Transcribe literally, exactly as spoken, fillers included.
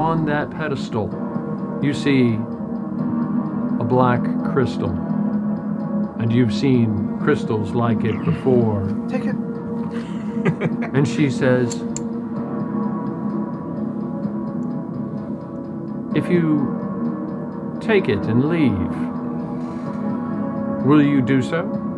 on that pedestal, you see a black crystal. And you've seen crystals like it before. Take it. And she says, if you take it and leave, will you do so?